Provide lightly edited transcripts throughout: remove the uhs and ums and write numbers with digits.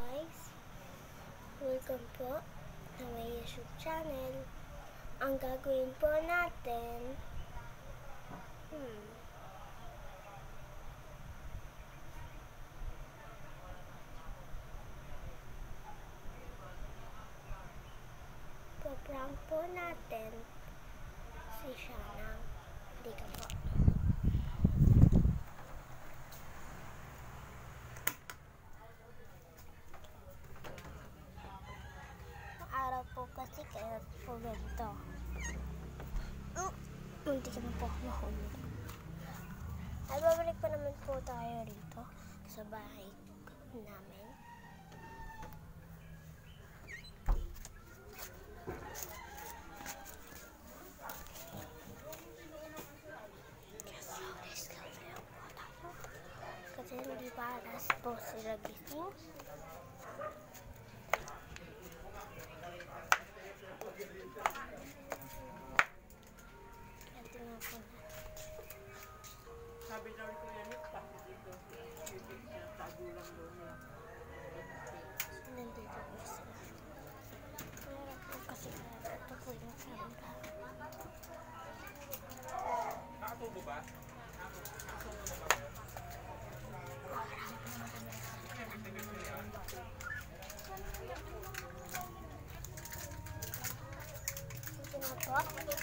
guys! Welcome po sa my YouTube channel. Ang gagawin po natin prank po natin si Shana. Hindi ka po. Araw po kasi kaya po ganito. Hindi ka na po mahulog. Ay, babalik pa naman po tayo rito sa bahay namin. Kasi hindi pa alas po sila gising. Sabi daw ko yan, tapos dito, tago lang doon yan. Nandito po sila. Kaya po kasi ito po yung camera. Nakatubo ba? Ito na po.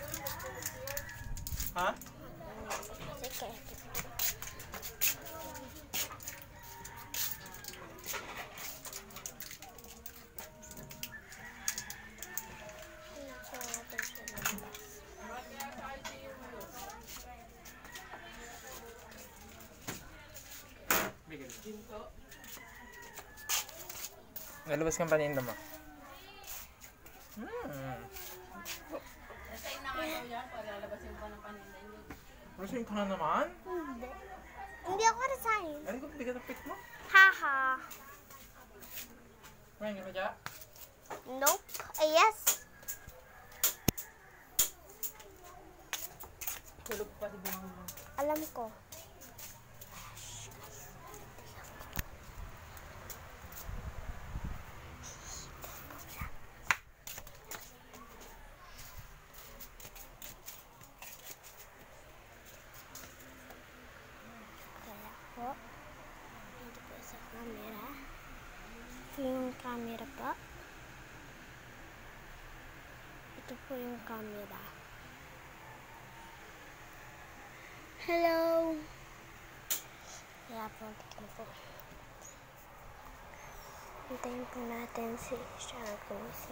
Ha? Kasi kaya Nalabas kang paninda mo? Kasi na nga daw yan, palalabasin ko ng paninda niyo. Rasin ka na naman? hindi. Hindi ako resign. Ano ko bigat ang pit mo? Haha. Ngayon ka dyan? Nope. Yes. Tulog pa si Bang. Alam ko. Kaya po. Ito po sa camera. Ito yung camera po. Ito po yung camera. Hello! Kaya po, tignan po. Hintayin po natin si Shana gumising.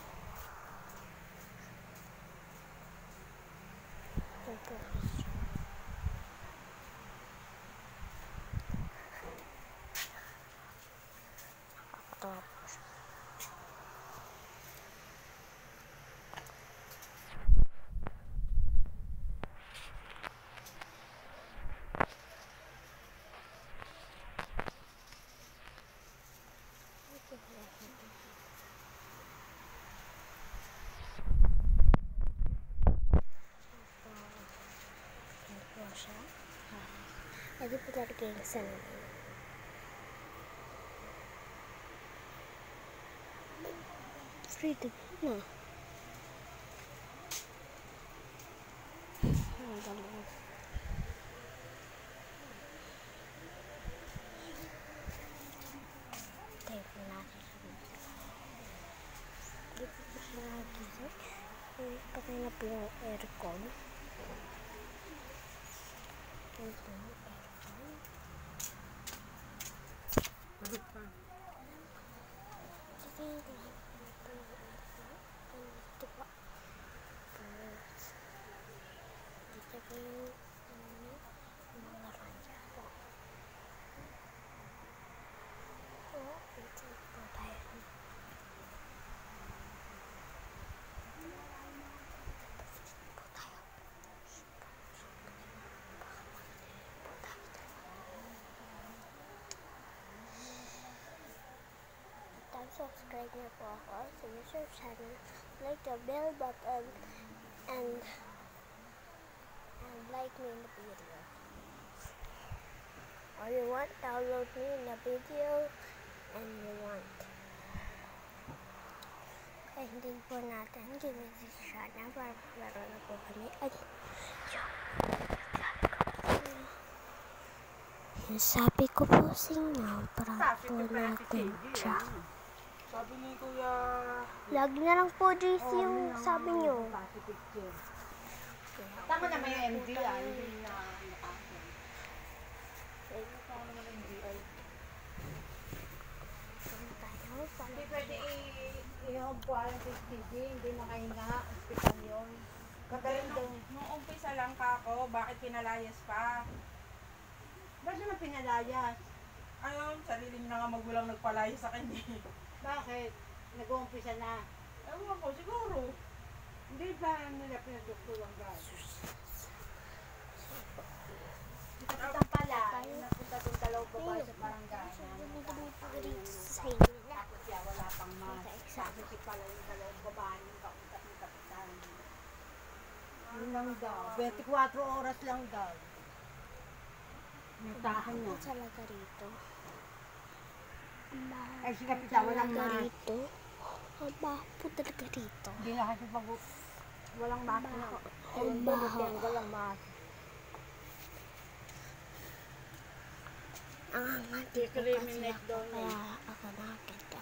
Yan po. Nakakatawa po siya. Lagi po talaga yung sana. Freedom na. Ang dalawa. Tayo po natin sa video. Hindi po po siya nagising. Patay na po yung aircon. Ito po yung aircon. Tulog pa. Kasi hindi ito yung aircon. Ito po. Dito po yung mga ranja po. So, ito po tayo. Subscribe na po ako sa YouTube channel, like the bell button, and like me in the video. Or you want, download me in the video, and you want Hindi po natin ginising shana para maglaro na po kami. Ay, yung sabi ko po sa inyo, para po natin siya. Sabi ni Kuya... Lagi na lang po JC yung sabi nyo. Tama na may MDI, hindi na nakasal. Tama naman MDI. Hindi pwede i-home sa STD, hindi makahinga, hospital yun. Kagaling daw. Nung umpisa lang ka ako, bakit pinalayas pa? Ba't naman pinalayas? Ayun, sarili na nga magulang nagpalayas sa kanya. Bakit? Nag-uumpisa na. Ewan ko, siguro. Hindi ba nila pinagduktulang gano'n? Kapitan pala, napunta doon dalawang babae sa barangay. Tapos siya, wala pang mas. Sabi si pala yung dalawang babae yung kauntak ni kapitan. Yun lang daw. 24 oras lang daw. Nagtahan na. Ang talaga rito. Ay, si kapitan walang mas. Rito. Ang baho po talaga rito. Hindi na kasi pag walang mas na. Ang baho. Walang mas. Ang hangat dito kasi I-criminate ako, daw niya. kaya ako nakakita.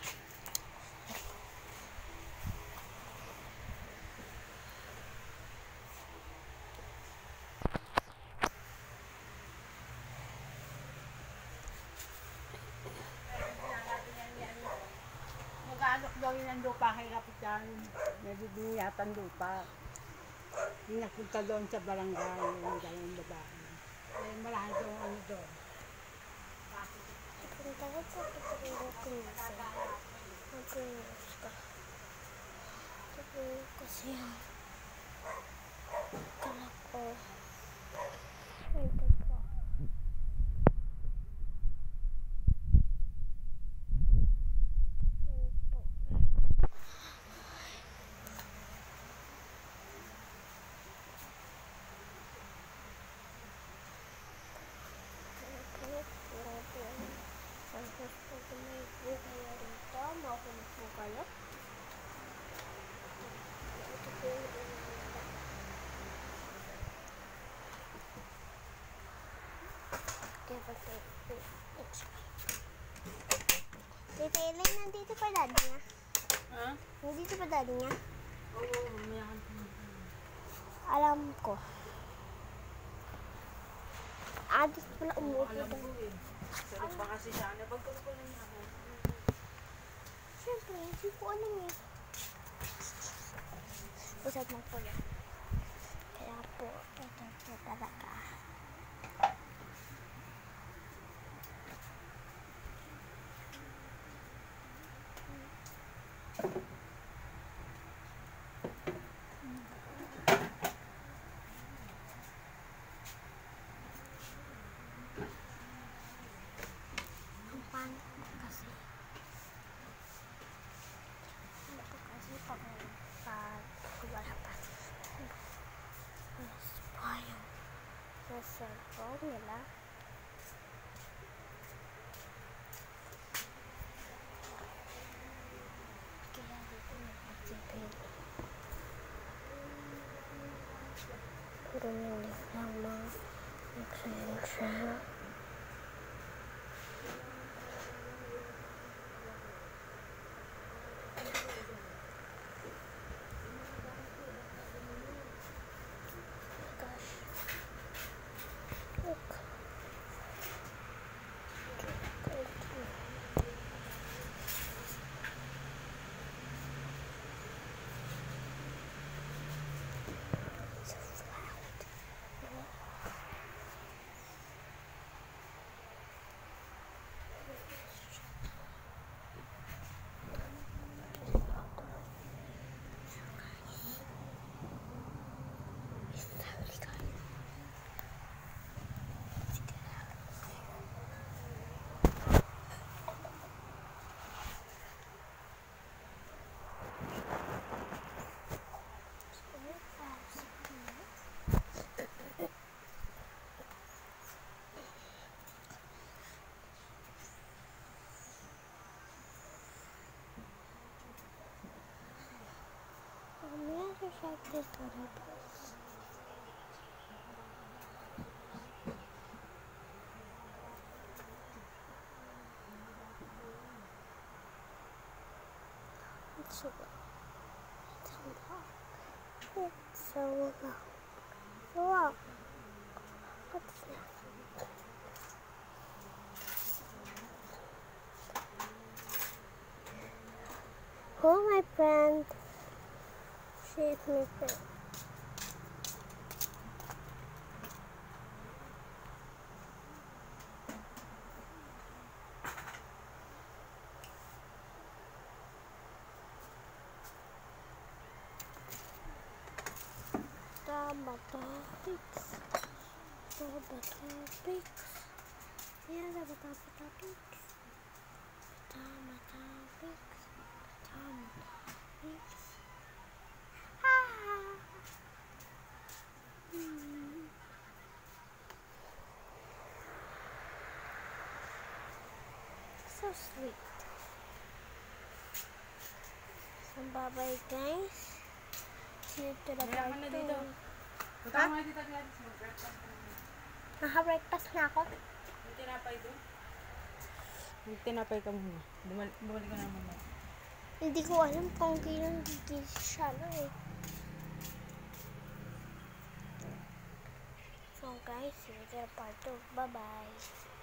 Mag-aalok daw yun ang lupa kay kapitan. May bibiniyatan lupa. Yung nagpunta doon sa barangay, yung dalawang babae. Eh, marami daw ano doon. Punta ka sa Patrino Kumisa. Mag-inos ka. Ito kasi yung kalak ko. Ito po. Ito. Tapos po kumaypo kayo rito, makulit po kayo. Ito po yung inanda. Diba po? Tita Ellen, nandito pa daddy niya? Ha? Nandito pa daddy niya? Oo, mayakan ko. Alam ko. Dito pala umuupo Alam daw. ko eh. Sarap ba kasi siya? Napagkalo ko lang ako. Siyempre, hindi ko alam eh. Usap mo po yan. Kaya po, ito po talaga. Ang pangit po kasi. Ito kasi pag wala pa. Mas pa yung sa cellphone nila. Kaya dito nagpapipil. Puro nila lang mga nagsayang. Gosh. Look. So loud. like this little piece. It's so good. It's so long. Wow. What's this? Oh, my friend. She's my friend. Topics. Yeah, the topics. Topics. Ah. So sweet. So bye-bye guys. See you to the part 2. Punta mo dito guys. Mag-breakfast ka na. Naka-breakfast na ako. May tinapay doon? May tinapay ka muna. Bumalik ka na muna. Hindi ko alam kung kailan gigising siya eh. So guys, see you to the part 2. Bye-bye.